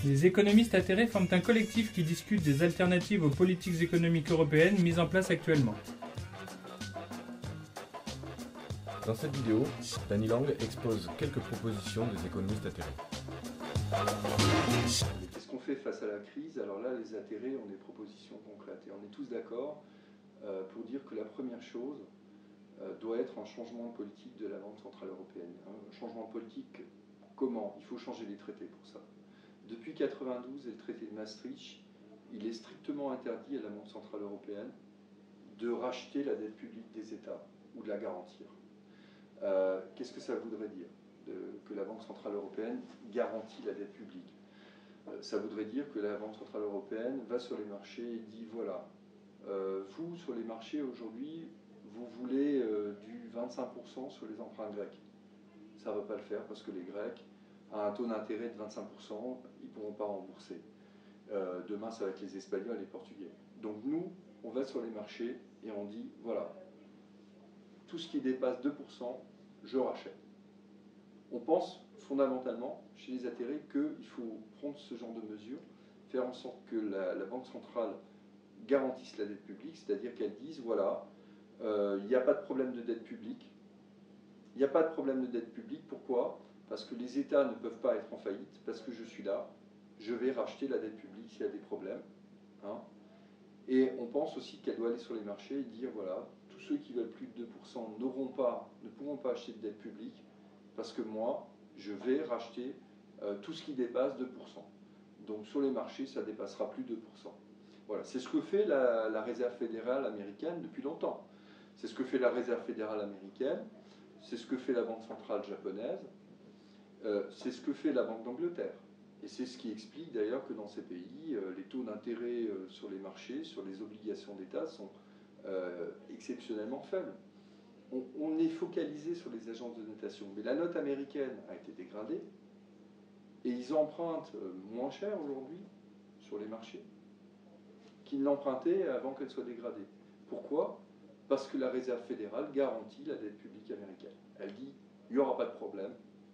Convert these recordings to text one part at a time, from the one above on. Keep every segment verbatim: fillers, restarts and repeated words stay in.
Les économistes atterrés forment un collectif qui discute des alternatives aux politiques économiques européennes mises en place actuellement. Dans cette vidéo, Danny Lang expose quelques propositions des économistes atterrés. Qu'est-ce qu'on fait face à la crise? Alors là, les atterrés ont des propositions concrètes. Et on est tous d'accord euh, pour dire que la première chose euh, doit être un changement de politique de la Banque Centrale Européenne. Un changement de politique, comment? Il faut changer les traités pour ça. Depuis mille neuf cent quatre-vingt-douze et le traité de Maastricht, il est strictement interdit à la Banque Centrale Européenne de racheter la dette publique des États ou de la garantir. Euh, Qu'est-ce que ça voudrait dire de, que la Banque Centrale Européenne garantit la dette publique? euh, Ça voudrait dire que la Banque Centrale Européenne va sur les marchés et dit voilà, euh, vous sur les marchés aujourd'hui, vous voulez euh, du vingt-cinq pour cent sur les emprunts grecs. Ça ne va pas le faire parce que les Grecs, à un taux d'intérêt de vingt-cinq pour cent, ils ne pourront pas rembourser. Euh, demain, ça va être les Espagnols et les Portugais. Donc nous, on va sur les marchés et on dit voilà, tout ce qui dépasse deux pour cent, je rachète. On pense fondamentalement, chez les atterrés, qu'il faut prendre ce genre de mesures, faire en sorte que la, la Banque centrale garantisse la dette publique, c'est-à-dire qu'elle dise, voilà, euh, il n'y a pas de problème de dette publique. Il n'y a pas de problème de dette publique, pourquoi? Parce que les États ne peuvent pas être en faillite, parce que je suis là, je vais racheter la dette publique s'il y a des problèmes. Hein. Et on pense aussi qu'elle doit aller sur les marchés et dire, voilà, tous ceux qui veulent plus de deux pour cent n'auront pas, ne pourront pas acheter de dette publique, parce que moi, je vais racheter euh, tout ce qui dépasse deux pour cent. Donc sur les marchés, ça ne dépassera plus deux pour cent. Voilà, c'est ce que fait la, la Réserve fédérale américaine depuis longtemps. C'est ce que fait la Réserve fédérale américaine, c'est ce que fait la Banque centrale japonaise, euh, c'est ce que fait la Banque d'Angleterre. Et c'est ce qui explique d'ailleurs que dans ces pays, euh, les taux d'intérêt euh, sur les marchés, sur les obligations d'État sont euh, exceptionnellement faibles. On, on est focalisé sur les agences de notation, mais la note américaine a été dégradée et ils empruntent euh, moins cher aujourd'hui sur les marchés qu'ils n'empruntaient avant qu'elle soit dégradée. Pourquoi? Parce que la Réserve fédérale garantit la dette publique américaine. Elle dit, il n'y aura pas de problème,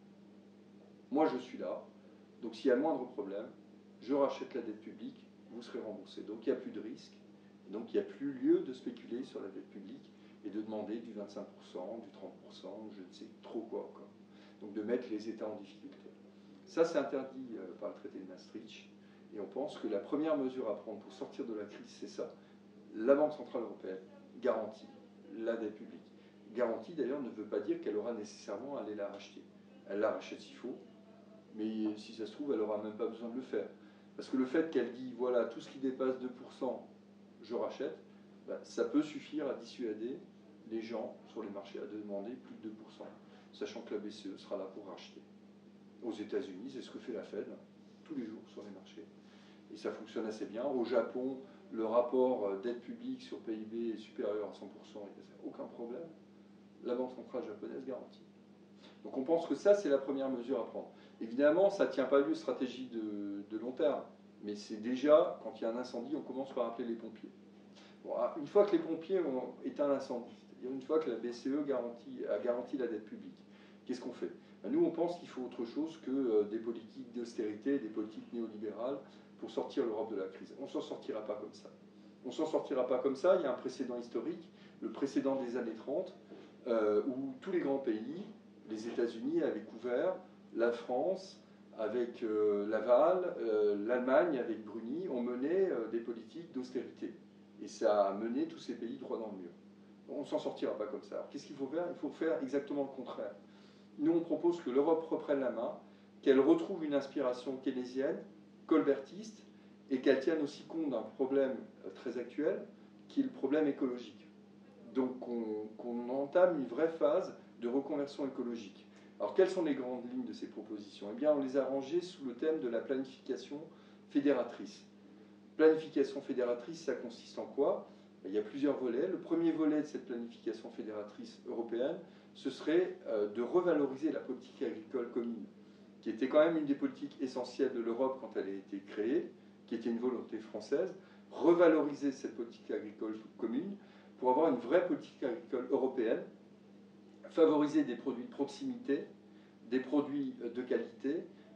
moi je suis là, donc s'il y a le moindre problème, je rachète la dette publique, vous serez remboursé. Donc il n'y a plus de risque, donc il n'y a plus lieu de spéculer sur la dette publique et de demander du vingt-cinq pour cent, du trente pour cent, je ne sais trop quoi encore. Donc de mettre les États en difficulté. Ça c'est interdit par le traité de Maastricht et on pense que la première mesure à prendre pour sortir de la crise, c'est ça. La Banque centrale européenne garantit la dette publique. Garantie d'ailleurs ne veut pas dire qu'elle aura nécessairement à aller la racheter. Elle la rachète s'il faut, mais si ça se trouve, elle n'aura même pas besoin de le faire. Parce que le fait qu'elle dit, voilà, tout ce qui dépasse deux pour cent, je rachète, ben, ça peut suffire à dissuader les gens sur les marchés à demander plus de deux pour cent, sachant que la B C E sera là pour racheter. Aux États-Unis, c'est ce que fait la Fed, tous les jours sur les marchés. Et ça fonctionne assez bien. Au Japon, le rapport dette publique sur P I B est supérieur à cent pour cent, il n'y a aucun problème. La Banque centrale japonaise garantit. Donc on pense que ça, c'est la première mesure à prendre. Évidemment, ça ne tient pas lieu de stratégie de, de long terme, mais c'est déjà, quand il y a un incendie, on commence par appeler les pompiers. Bon, une fois que les pompiers ont éteint l'incendie, c'est-à-dire une fois que la B C E garantit, a garanti la dette publique, qu'est-ce qu'on fait? Ben nous, on pense qu'il faut autre chose que euh, des politiques d'austérité, des politiques néolibérales pour sortir l'Europe de la crise. On ne s'en sortira pas comme ça. On ne s'en sortira pas comme ça, il y a un précédent historique, le précédent des années trente, euh, où tous les grands pays, les États-Unis avaient couvert, la France avec euh, Laval, euh, l'Allemagne avec Bruni, ont mené euh, des politiques d'austérité. Et ça a mené tous ces pays droit dans le mur. On ne s'en sortira pas comme ça. Qu'est-ce qu'il faut faire? Il faut faire exactement le contraire. Nous, on propose que l'Europe reprenne la main, qu'elle retrouve une inspiration keynésienne, colbertiste, et qu'elle tienne aussi compte d'un problème très actuel, qui est le problème écologique. Donc qu'on qu'on entame une vraie phase de reconversion écologique. Alors quelles sont les grandes lignes de ces propositions? Eh bien on les a rangées sous le thème de la planification fédératrice. Planification fédératrice, ça consiste en quoi? Il y a plusieurs volets. Le premier volet de cette planification fédératrice européenne, ce serait de revaloriser la politique agricole commune, qui était quand même une des politiques essentielles de l'Europe quand elle a été créée, qui était une volonté française, revaloriser cette politique agricole commune pour avoir une vraie politique agricole européenne, favoriser des produits de proximité, des produits de qualité,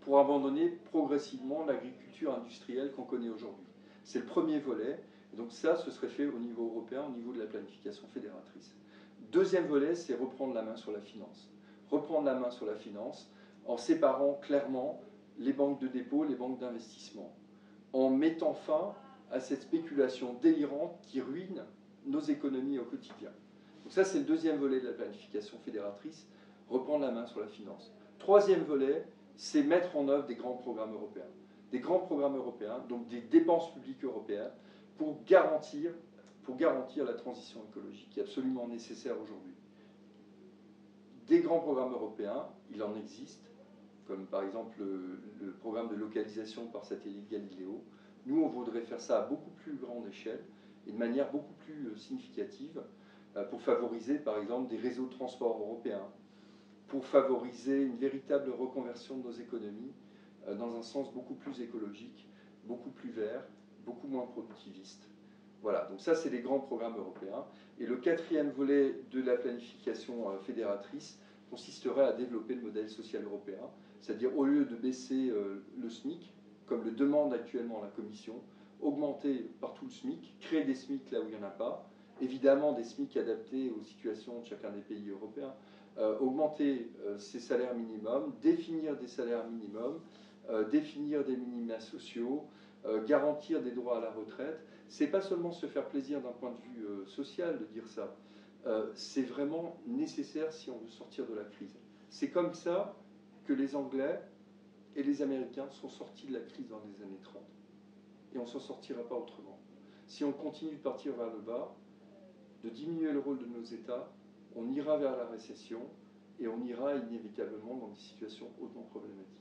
pour abandonner progressivement l'agriculture industrielle qu'on connaît aujourd'hui. C'est le premier volet. Donc ça, ce serait fait au niveau européen, au niveau de la planification fédératrice. Deuxième volet, c'est reprendre la main sur la finance. Reprendre la main sur la finance en séparant clairement les banques de dépôt, les banques d'investissement, en mettant fin à cette spéculation délirante qui ruine nos économies au quotidien. Donc ça, c'est le deuxième volet de la planification fédératrice, reprendre la main sur la finance. Troisième volet, c'est mettre en œuvre des grands programmes européens. Des grands programmes européens, donc des dépenses publiques européennes, pour garantir, pour garantir la transition écologique, qui est absolument nécessaire aujourd'hui. Des grands programmes européens, il en existe, comme par exemple le, le programme de localisation par satellite Galileo. Nous, on voudrait faire ça à beaucoup plus grande échelle et de manière beaucoup plus significative pour favoriser, par exemple, des réseaux de transport européens, pour favoriser une véritable reconversion de nos économies dans un sens beaucoup plus écologique, beaucoup plus vert, beaucoup moins productiviste. Voilà, donc ça, c'est les grands programmes européens. Et le quatrième volet de la planification fédératrice consisterait à développer le modèle social européen, c'est-à-dire au lieu de baisser le SMIC, comme le demande actuellement la Commission, augmenter partout le SMIC, créer des SMIC là où il n'y en a pas, évidemment des SMIC adaptés aux situations de chacun des pays européens, euh, augmenter euh, ces salaires minimums, définir des salaires minimums, euh, définir des minima sociaux, euh, garantir des droits à la retraite. C'est pas seulement se faire plaisir d'un point de vue euh, social de dire ça, euh, c'est vraiment nécessaire si on veut sortir de la crise. C'est comme ça que les Anglais et les Américains sont sortis de la crise dans les années trente. Et on ne s'en sortira pas autrement. Si on continue de partir vers le bas, de diminuer le rôle de nos États, on ira vers la récession et on ira inévitablement dans des situations hautement problématiques.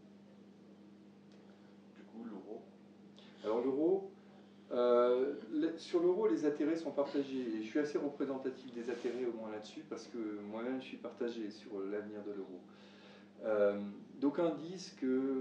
Du coup, l'euro. Alors l'euro, euh, sur l'euro, les intérêts sont partagés. Et je suis assez représentatif des intérêts au moins là-dessus parce que moi-même je suis partagé sur l'avenir de l'euro. Euh, D'aucuns disent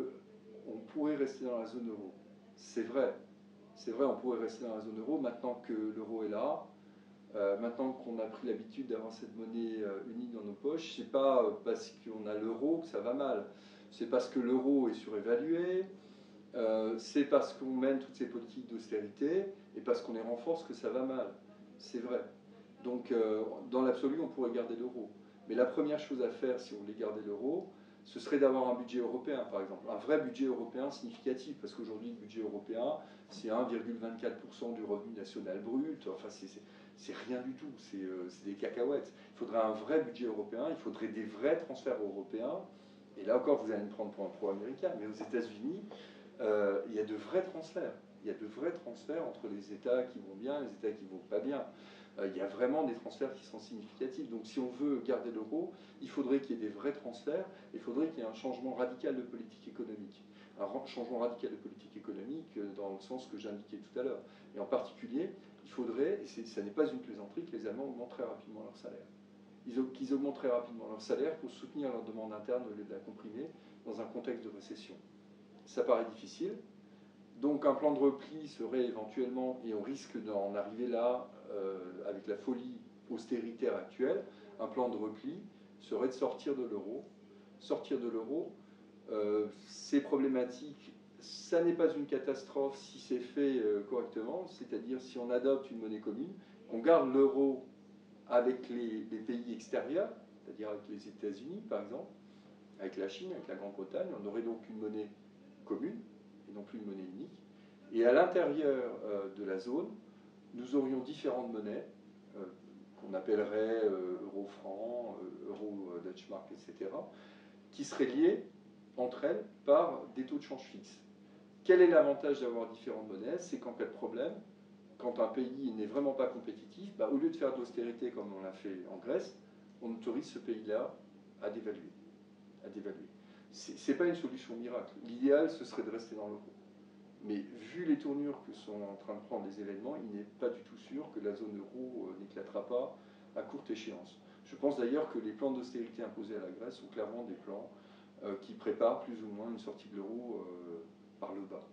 qu'on pourrait rester dans la zone euro. C'est vrai. C'est vrai, on pourrait rester dans la zone euro maintenant que l'euro est là. Euh, maintenant qu'on a pris l'habitude d'avoir cette monnaie euh, unique dans nos poches, c'est pas parce qu'on a l'euro que ça va mal. C'est parce que l'euro est surévalué, euh, c'est parce qu'on mène toutes ces politiques d'austérité et parce qu'on les renforce que ça va mal. C'est vrai. Donc, euh, dans l'absolu, on pourrait garder l'euro. Mais la première chose à faire, si on voulait garder l'euro, ce serait d'avoir un budget européen, par exemple. Un vrai budget européen significatif, parce qu'aujourd'hui, le budget européen, c'est un virgule vingt-quatre pour cent du revenu national brut. Enfin, c'est rien du tout, c'est euh, des cacahuètes. Il faudrait un vrai budget européen, il faudrait des vrais transferts européens. Et là encore, vous allez me prendre pour un pro-américain, mais aux États-Unis, euh, il y a de vrais transferts. Il y a de vrais transferts entre les États qui vont bien et les États qui ne vont pas bien. Euh, il y a vraiment des transferts qui sont significatifs. Donc si on veut garder l'euro, il faudrait qu'il y ait des vrais transferts, il faudrait qu'il y ait un changement radical de politique économique. Un changement radical de politique économique dans le sens que j'indiquais tout à l'heure. Et en particulier, il faudrait, et ça n'est pas une plaisanterie, que les Allemands augmentent très rapidement leur salaire. Qu'ils augmentent très rapidement leur salaire pour soutenir leur demande interne au lieu de la comprimer dans un contexte de récession. Ça paraît difficile. Donc un plan de repli serait éventuellement, et on risque d'en arriver là euh, avec la folie austéritaire actuelle, un plan de repli serait de sortir de l'euro. Sortir de l'euro, euh, c'est problématique. Ça n'est pas une catastrophe si c'est fait euh, correctement, c'est-à-dire si on adopte une monnaie commune, qu'on garde l'euro avec les, les pays extérieurs, c'est-à-dire avec les États-Unis par exemple, avec la Chine, avec la Grande-Bretagne, on aurait donc une monnaie commune et non plus une monnaie unique. Et à l'intérieur euh, de la zone, nous aurions différentes monnaies euh, qu'on appellerait euh, euro-franc, euh, euro-Dutchmark, et cetera, qui seraient liées entre elles par des taux de change fixes. Quel est l'avantage d'avoir différentes monnaies? C'est qu'en cas de problème, quand un pays n'est vraiment pas compétitif, bah, au lieu de faire de l'austérité comme on l'a fait en Grèce, on autorise ce pays-là à dévaluer. À dévaluer. Ce n'est pas une solution miracle. L'idéal, ce serait de rester dans l'euro. Mais vu les tournures que sont en train de prendre les événements, il n'est pas du tout sûr que la zone euro euh, n'éclatera pas à courte échéance. Je pense d'ailleurs que les plans d'austérité imposés à la Grèce sont clairement des plans euh, qui préparent plus ou moins une sortie de l'euro euh, par le bas.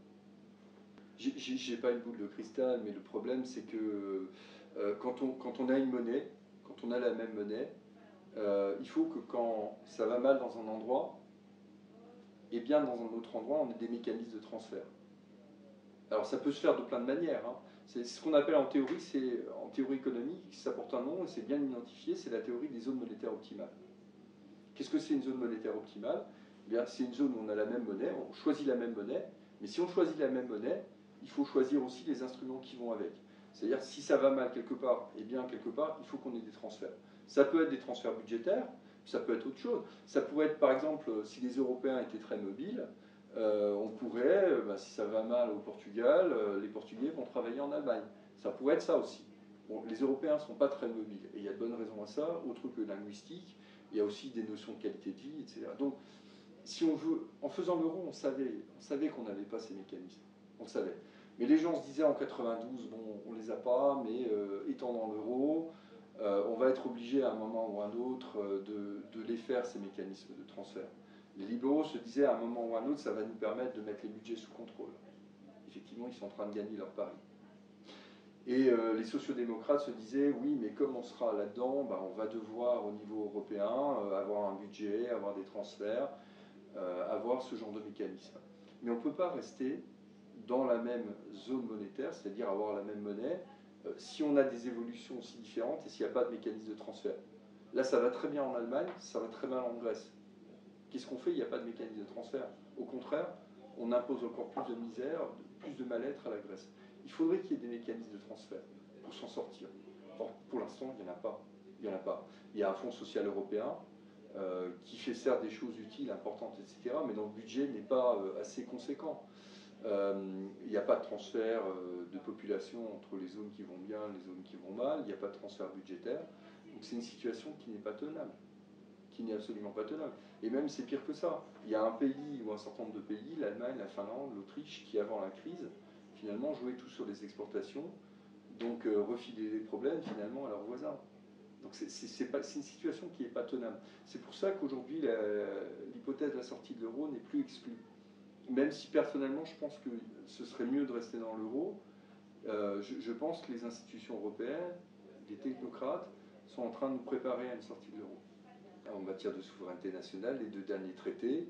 Je n'ai pas une boule de cristal, mais le problème c'est que euh, quand, on, quand on a une monnaie, quand on a la même monnaie, euh, il faut que quand ça va mal dans un endroit, et bien dans un autre endroit, on a des mécanismes de transfert. Alors ça peut se faire de plein de manières. Hein. C'est ce qu'on appelle en théorie, c'est en théorie économique, ça porte un nom et c'est bien identifié, c'est la théorie des zones monétaires optimales. Qu'est-ce que c'est une zone monétaire optimale? Eh bien, c'est une zone où on a la même monnaie, on choisit la même monnaie, mais si on choisit la même monnaie, il faut choisir aussi les instruments qui vont avec. C'est-à-dire, si ça va mal quelque part, eh bien, quelque part, il faut qu'on ait des transferts. Ça peut être des transferts budgétaires, ça peut être autre chose. Ça pourrait être, par exemple, si les Européens étaient très mobiles, euh, on pourrait, euh, bah, si ça va mal au Portugal, euh, les Portugais vont travailler en Allemagne. Ça pourrait être ça aussi. Bon, les Européens ne sont pas très mobiles, et il y a de bonnes raisons à ça, autre que linguistique. Il y a aussi des notions de qualité de vie, et cetera. Donc, si on veut, en faisant l'euro, on savait, on savait qu'on n'avait pas ces mécanismes. On le savait. Mais les gens se disaient en quatre-vingt-douze, bon, on les a pas, mais euh, étant dans l'euro, euh, on va être obligé à un moment ou à un autre euh, de, de les faire, ces mécanismes de transfert. Les libéraux se disaient à un moment ou à un autre, ça va nous permettre de mettre les budgets sous contrôle. Effectivement, ils sont en train de gagner leur pari. Et euh, les sociodémocrates se disaient, oui, mais comme on sera là-dedans, bah, on va devoir au niveau européen euh, avoir un budget, avoir des transferts, euh, avoir ce genre de mécanisme. Mais on ne peut pas rester dans la même zone monétaire, c'est-à-dire avoir la même monnaie, euh, si on a des évolutions aussi différentes et s'il n'y a pas de mécanisme de transfert. Là, ça va très bien en Allemagne, ça va très mal en Grèce. Qu'est-ce qu'on fait? Il n'y a pas de mécanisme de transfert. Au contraire, on impose encore plus de misère, plus de mal-être à la Grèce. Il faudrait qu'il y ait des mécanismes de transfert pour s'en sortir. Or, pour l'instant, il n'y en a pas. Il n'y en a pas. Il y a un fonds social européen euh, qui fait certes des choses utiles, importantes, et cetera, mais dont le budget n'est pas euh, assez conséquent. Euh, il n'y a pas de transfert euh, de population entre les zones qui vont bien et les zones qui vont mal. Il n'y a pas de transfert budgétaire. Donc c'est une situation qui n'est pas tenable. Qui n'est absolument pas tenable. Et même c'est pire que ça. Il y a un pays ou un certain nombre de pays, l'Allemagne, la Finlande, l'Autriche, qui avant la crise, finalement jouaient tout sur les exportations, donc euh, refilaient les problèmes finalement à leurs voisins. Donc c'est une situation qui n'est pas tenable. C'est pour ça qu'aujourd'hui l'hypothèse de la sortie de l'euro n'est plus exclue. Même si personnellement je pense que ce serait mieux de rester dans l'euro, euh, je, je pense que les institutions européennes, les technocrates, sont en train de nous préparer à une sortie de l'euro. En matière de souveraineté nationale, les deux derniers traités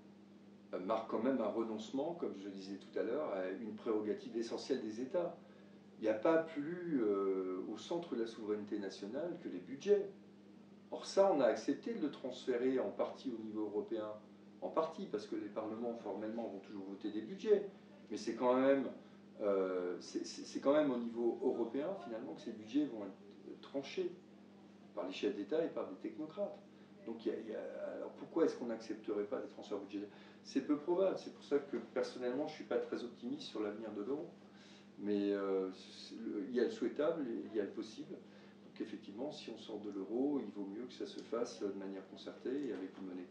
euh, marquent quand même un renoncement, comme je le disais tout à l'heure, à une prérogative essentielle des États. Il n'y a pas plus euh, au centre de la souveraineté nationale que les budgets. Or ça, on a accepté de le transférer en partie au niveau européen, en partie, parce que les parlements formellement vont toujours voter des budgets, mais c'est quand même, euh, c'est quand même au niveau européen finalement que ces budgets vont être tranchés par les chefs d'État et par des technocrates. Donc il y a, il y a, alors pourquoi est-ce qu'on n'accepterait pas des transferts budgétaires? C'est peu probable, c'est pour ça que personnellement je ne suis pas très optimiste sur l'avenir de l'euro. Mais euh, il y a le souhaitable et il y a le possible. Donc effectivement, si on sort de l'euro, il vaut mieux que ça se fasse de manière concertée et avec une monnaie